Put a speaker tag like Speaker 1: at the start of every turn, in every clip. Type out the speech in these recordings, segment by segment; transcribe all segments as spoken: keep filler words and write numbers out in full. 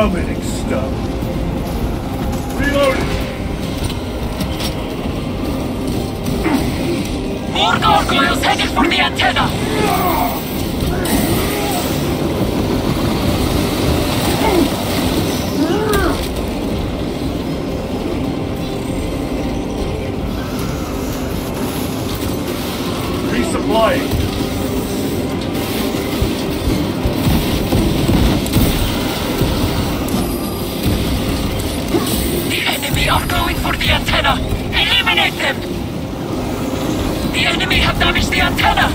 Speaker 1: Summoning stuff. Reloading.
Speaker 2: More gargoyles headed for the antenna!
Speaker 1: Resupplying.
Speaker 2: The enemy are going for the antenna! Eliminate them! The enemy have damaged the antenna!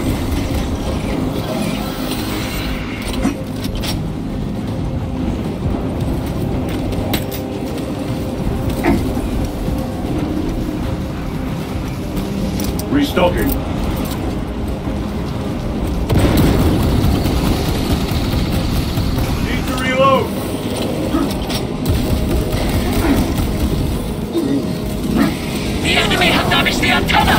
Speaker 1: Restocking. Need to reload.
Speaker 2: The enemy have damaged the antenna!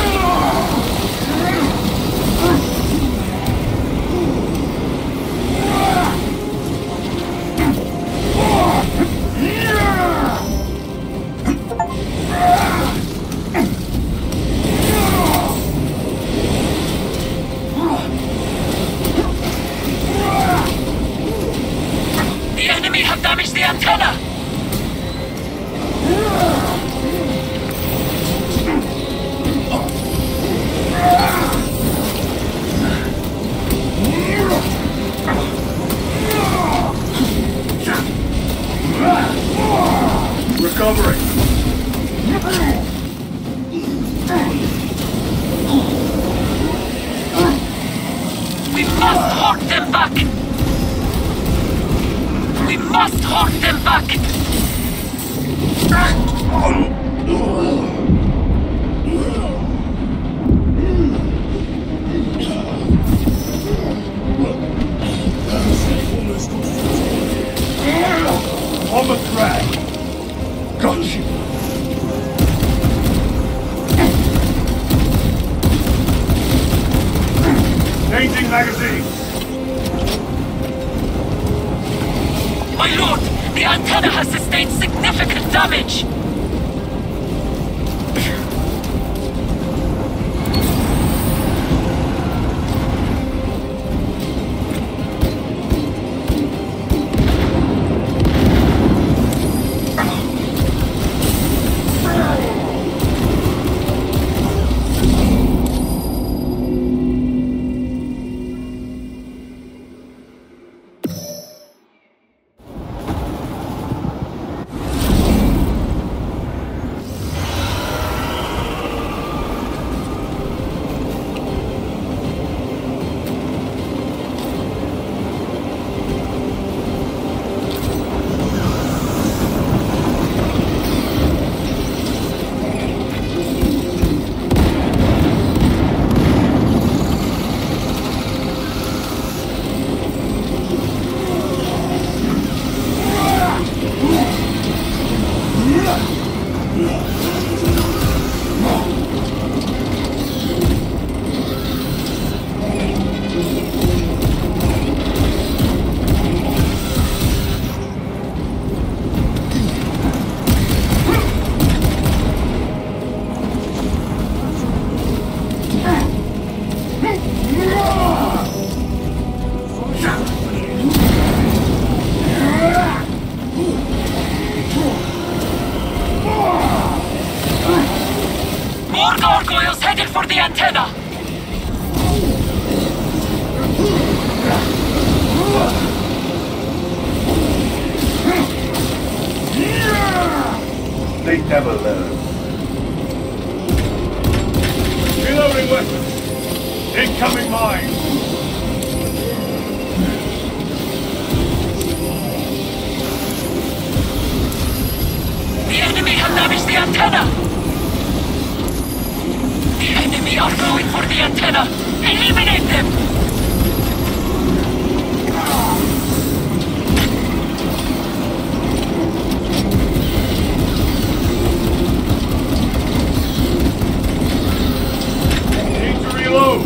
Speaker 2: The enemy have damaged the antenna!
Speaker 1: Recovering.
Speaker 2: We must hold them back! We must hold them back!
Speaker 1: On the track. Got you. Changing magazine.
Speaker 2: My lord, the antenna has sustained significant damage! More gargoyles headed for the antenna!
Speaker 1: They never learn. Reloading weapons. Incoming mine.
Speaker 2: The enemy have damaged the antenna! The enemy are going for the antenna! Eliminate them!
Speaker 1: Need to reload.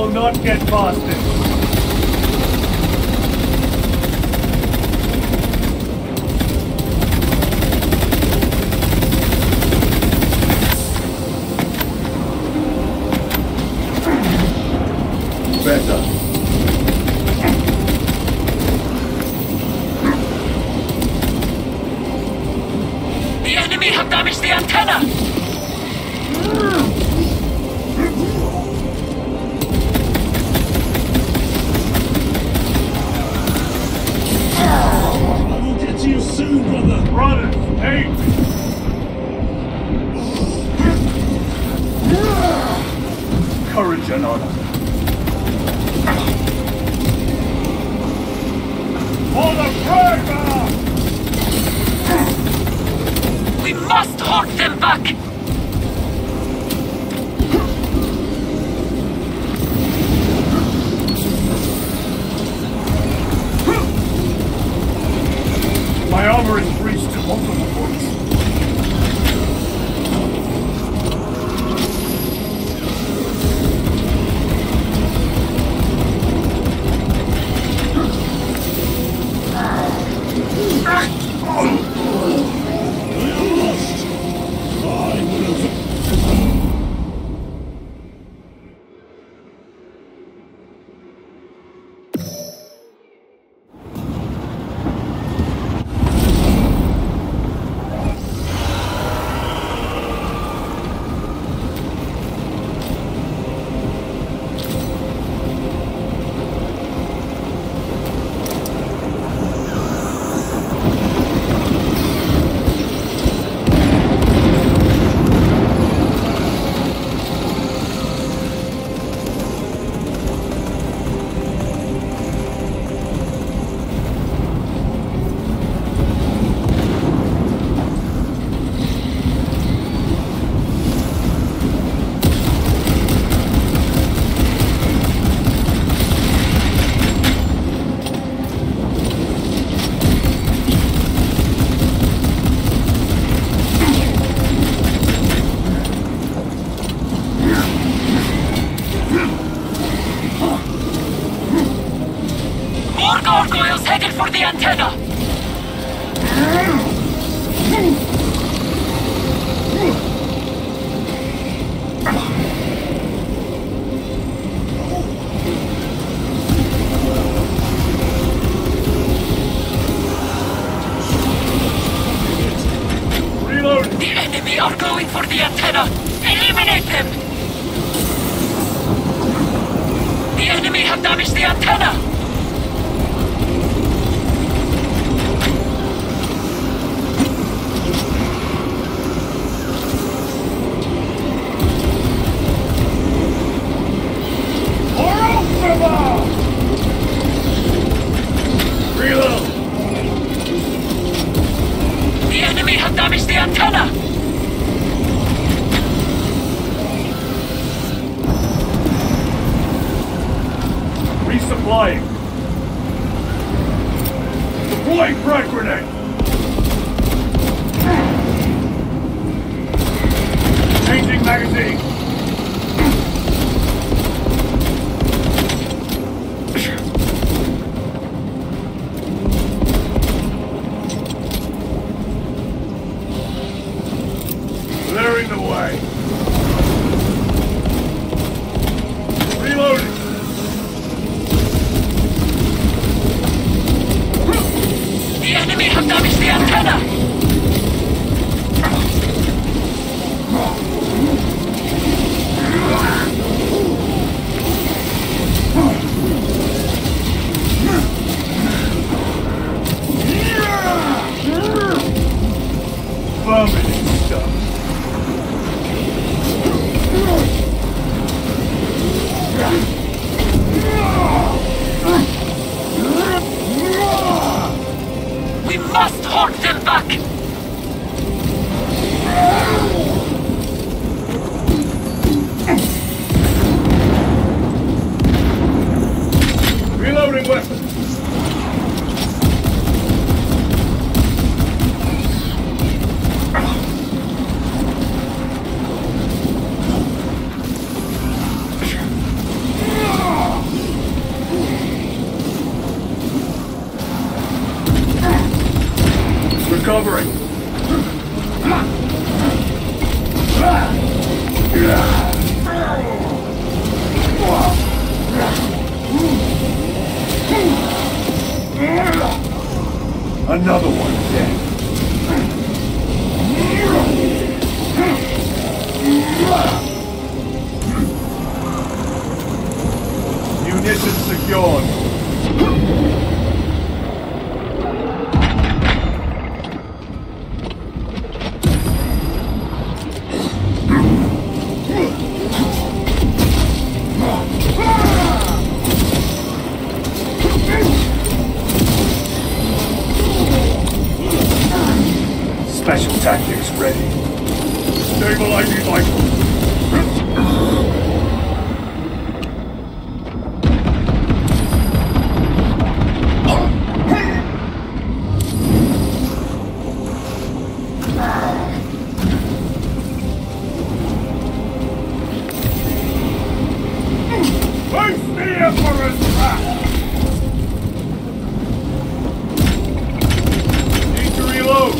Speaker 1: will not get past it. Better.
Speaker 2: The enemy have damaged the antenna!
Speaker 1: I will get to you soon, brother! Brothers, hate me! Courage and honor. For the Praga!
Speaker 2: We must hold them back!
Speaker 1: My armor is breached to multiple points.
Speaker 2: More gargoyles headed for the antenna!
Speaker 1: Reload!
Speaker 2: The enemy are going for the antenna! Eliminate them! The enemy have damaged the antenna!
Speaker 1: Reload!
Speaker 2: The enemy have damaged the antenna!
Speaker 1: Resupplying. Deploying frag grenade! Changing magazine! Clearing the way. Reloading.
Speaker 2: The enemy have damaged the antenna!
Speaker 1: Vermin stuff. Another one dead. Munitions secured. Special tactics ready. Stabilizing rifle. Face the Emperor's wrath! Need to reload!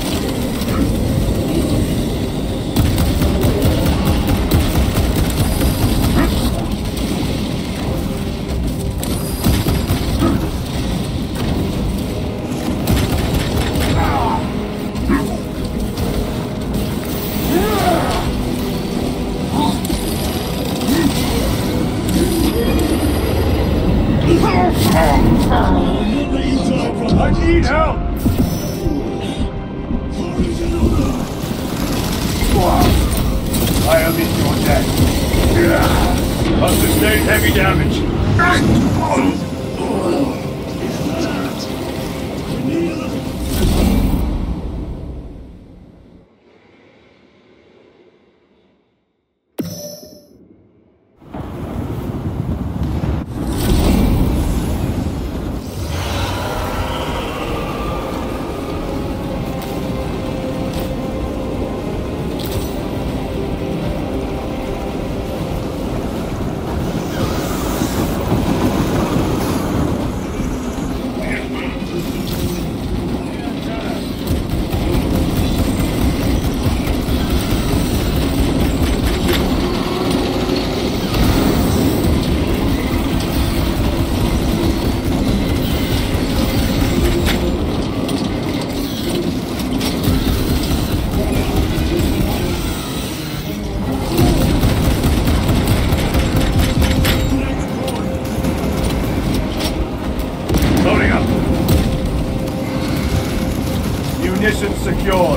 Speaker 1: I need help! I am in your debt. I've sustained heavy damage. Loading up. Munitions secured.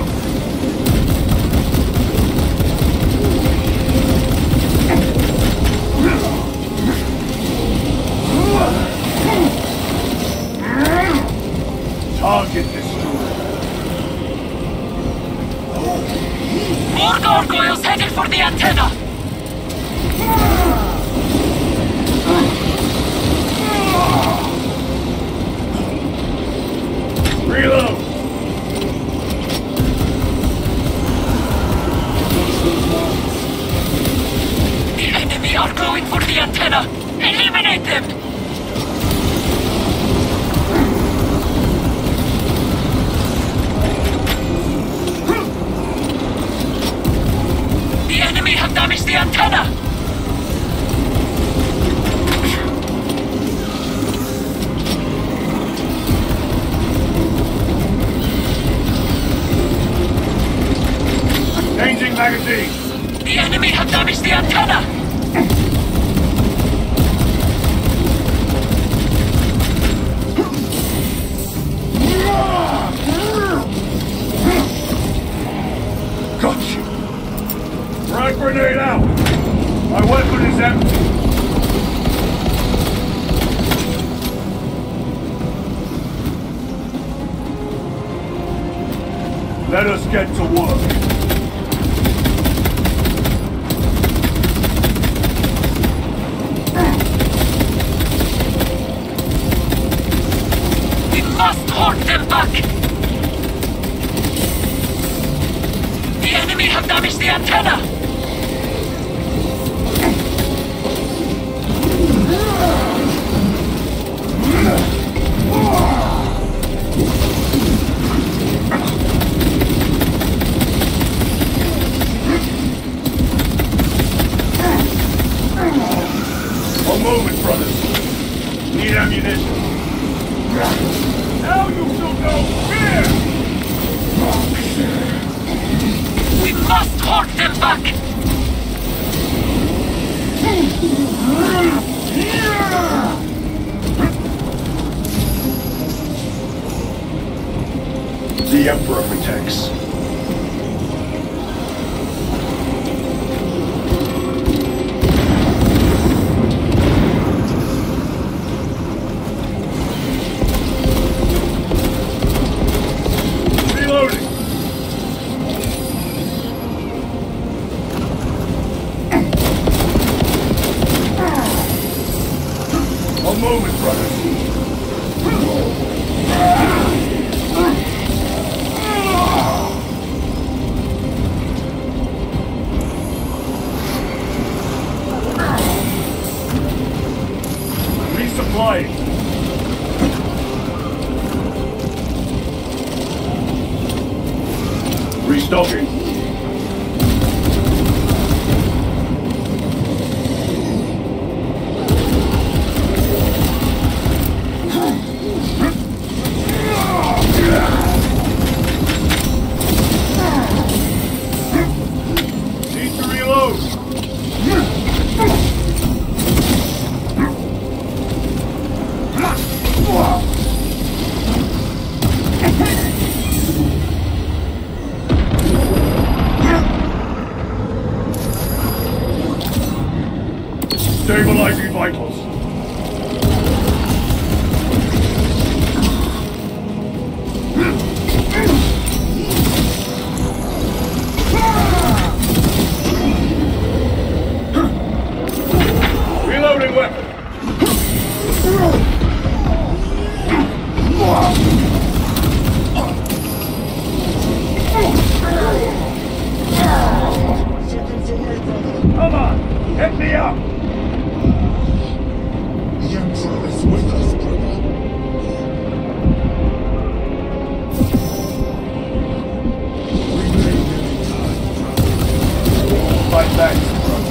Speaker 1: Target destroyed.
Speaker 2: More gargoyles headed for the antenna!
Speaker 1: Reload!
Speaker 2: The enemy are going for the antenna! Eliminate them! The enemy have damaged the antenna!
Speaker 1: Changing magazine!
Speaker 2: The enemy have damaged the antenna!
Speaker 1: Got you! Frag grenade out! My weapon is empty! Let us get to work.
Speaker 2: Must hold them back! The enemy have damaged the antenna!
Speaker 1: One moment, brothers. Need ammunition. Now you shall know!
Speaker 2: Fall back!
Speaker 1: The Emperor protects. Reloading. A moment, brother. Resupplying. Restocking. Need to reload. Stabilizing vitals. Reloading weapon. Come on, hit me up.
Speaker 3: The Emperor is with us, brother. We may never die.
Speaker 1: Fight back, brother.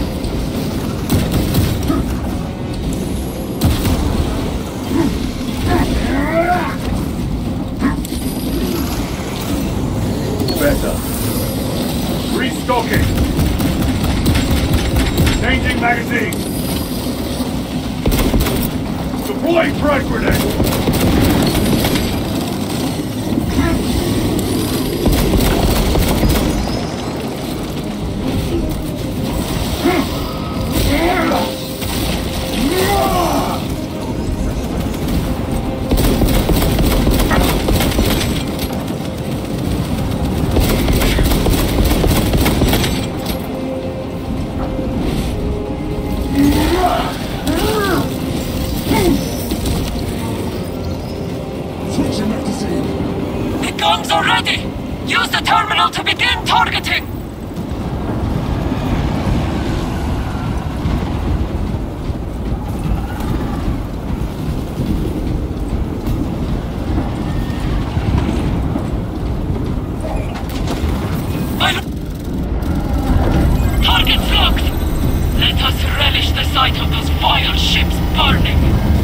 Speaker 1: Better. Restocking. Changing magazine. Deploying frag grenade.
Speaker 3: Switching magazine.
Speaker 2: The guns are ready! Use the terminal to begin targeting! My- Target locked! Let us relish the sight of those vile ships burning!